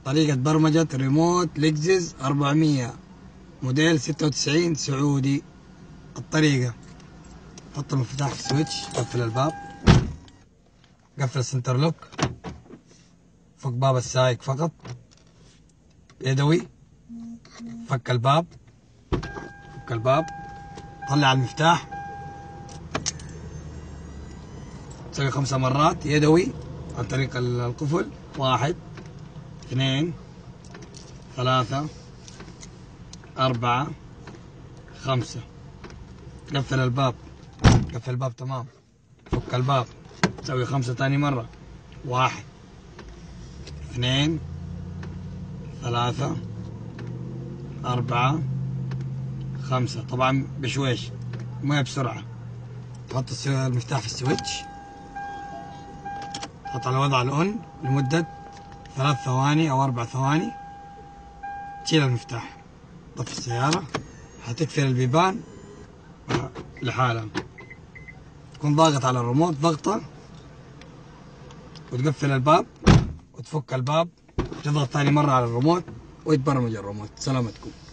طريقة برمجة ريموت لكزس 400 موديل 96 سعودي. الطريقة: حط المفتاح في السويتش، قفل الباب، قفل السنتر لوك، فك باب السايق فقط، يدوي، فك الباب، طلع المفتاح، تسوي 5 مرات يدوي عن طريق القفل. 1 2 3 4 5. قفل الباب تمام، فك الباب، تسوي 5 تاني مرة. 1 2 3 4 5. طبعا بشويش، ما بسرعة. تحط المفتاح في السويتش، تحط على وضع الأون لمدة 3 ثواني أو 4 ثواني، تشيل المفتاح، طفي السيارة، حتقفل البيبان لحالها. تكون ضاغط على الريموت ضغطة وتقفل الباب وتفك الباب، تضغط ثاني مرة على الريموت ويتبرمج الريموت. سلامتكم.